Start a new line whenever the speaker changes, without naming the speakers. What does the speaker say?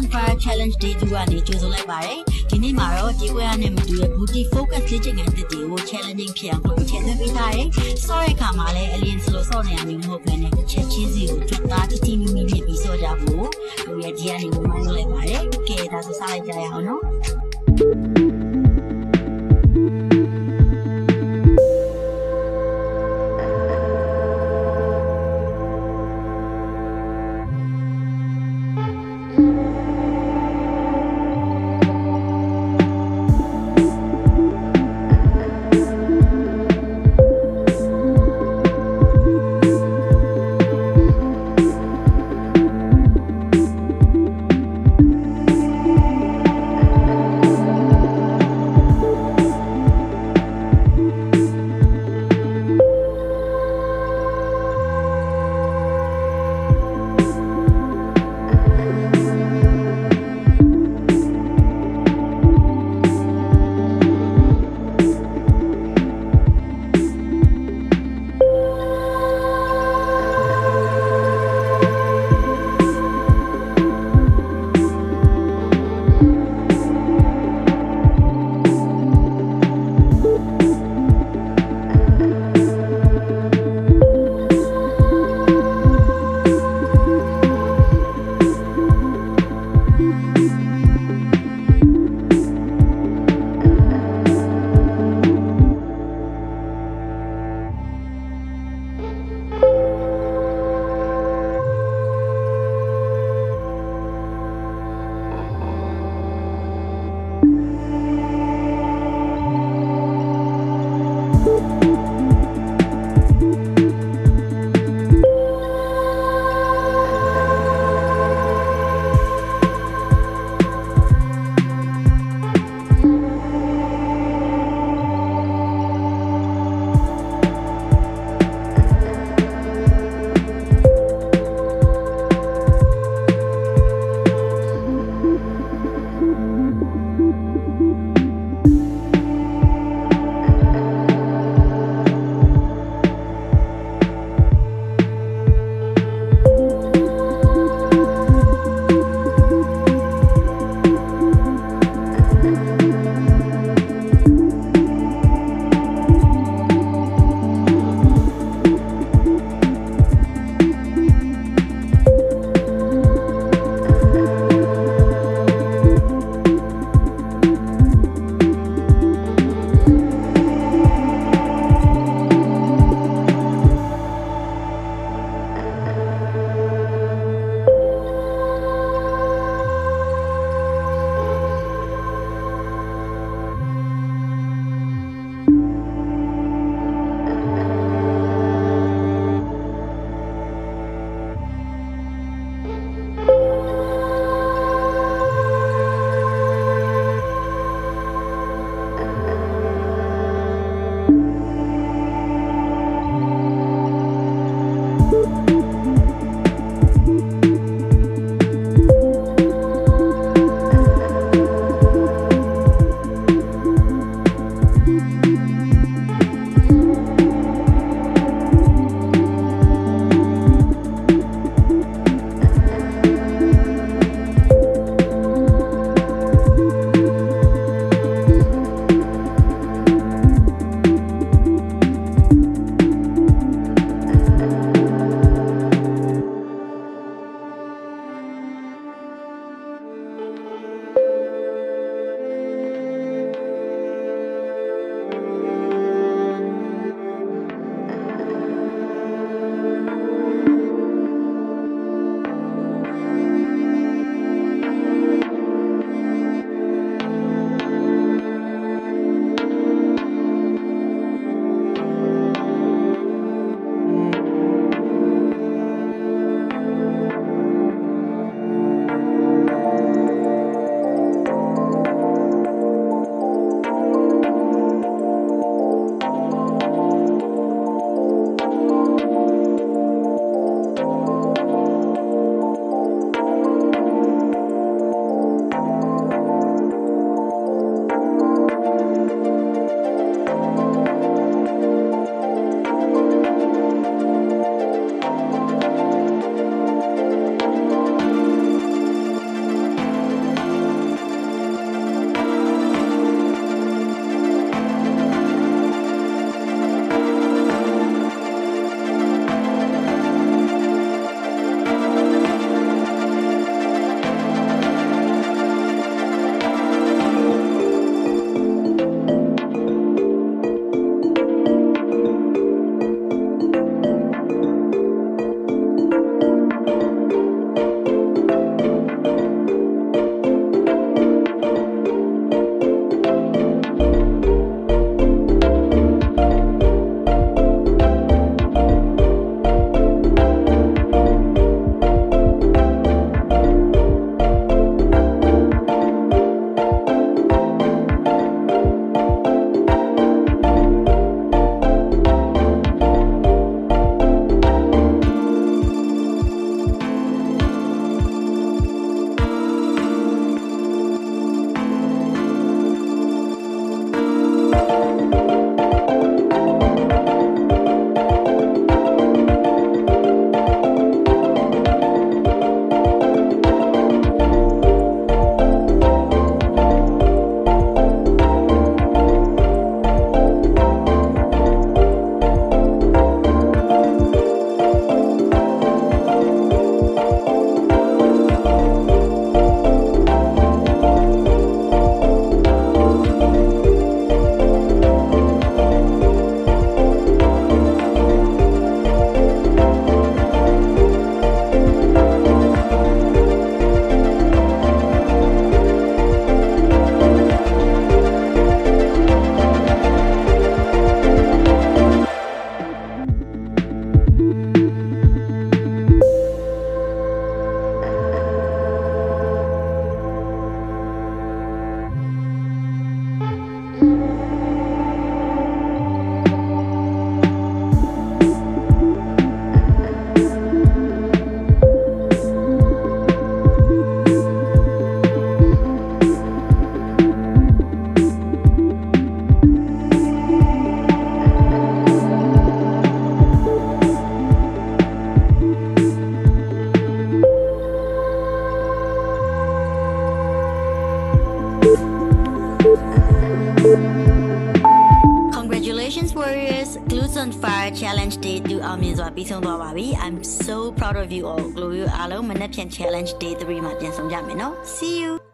Fire Challenge Day-2 ကနေကြိုဆိုလိုက်ပါတယ်ဒီနေ့မှာတော့ဒီပွဲအနေနဲ့မတူတဲ့ Beauty Focus လေ့ကျင့်ခန်းတစ်တွေကို challenging ဖြစ်အောင်လုပ်ချင်သွင်းပေးထားတယ်ဆော့တဲ့အခါမှာလည်း alien စလို့ဆော့နေရမှာမဟုတ်ဘဲနဲ့ချက်ချင်းစီကိုကြွသားတီတီမီမီဖြစ်ပြီးဆော့ကြဖို့ကိုရဲ့ဒီကနေဝိုင်းလိုက်ပါတယ်ကဲဒါဆိုစားလိုက်ကြရအောင်နော် challenge day 2အောင်မြင်စွာပြီးဆုံးသွားပါပြီ I'm so proud of you all global အားလုံးမနေ့ပြန် challenge day 3မှာပြန်ဆောင်ကြမယ်နော် see you